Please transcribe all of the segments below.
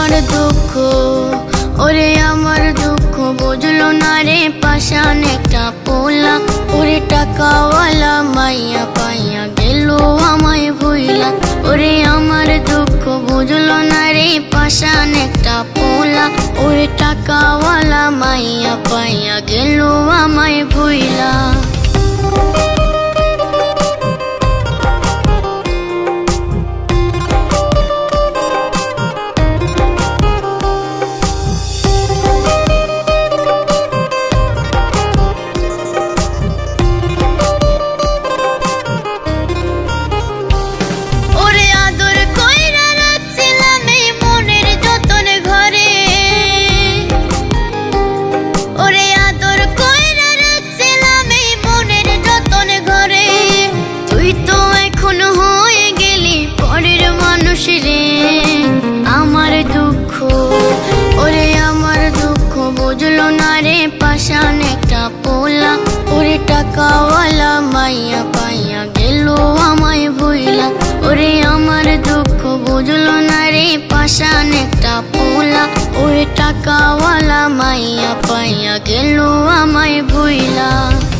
আমার দুঃখ, ওরে আমার দুঃখ বুঝলো না রে পাষাণ একটা পোলা। ওরে টাকাওয়ালা মাইয়া পাইয়া গেল আমায় ভুইলা। ওরে আমার দুঃখ বুঝলো না রে পাষাণ একটা পোলা। ওরে টাকাওয়ালা মাইয়া পাইয়া গেল আমায় ভুইলা। আমার দুঃখ, ওরে আমার দুঃখ বুঝলো না রে পাষাণ একটা পোলা। ওরে টাকাওয়ালা মাইয়া পাইয়া গেল আমায় ভুইলা। ওরে আমার দুঃখ বুঝলো না রে পাষাণ একটা পোলা। ওরে টাকাওয়ালা মাইয়া পাইয়া গেল আমায় ভুইলা।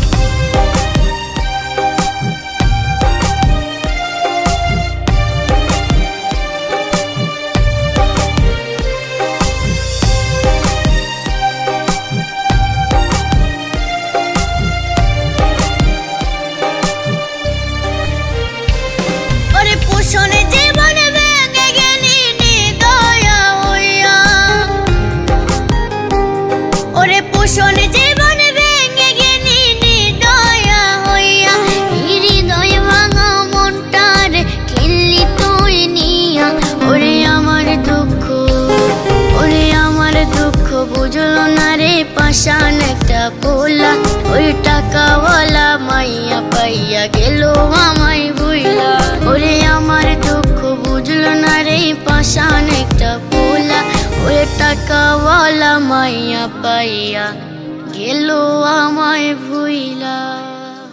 বুঝলো না রে পাষাণ একটা পোলা। ওই টাকাওয়ালা মাইয়া পাইয়া গেল আমায় ভুইলা। ওরে আমার দুঃখ বুঝলো না রে পাষাণ একটা পোলা। ওই টাকাওয়ালা মাইয়া পাইয়া গেল আমায় ভুইলা।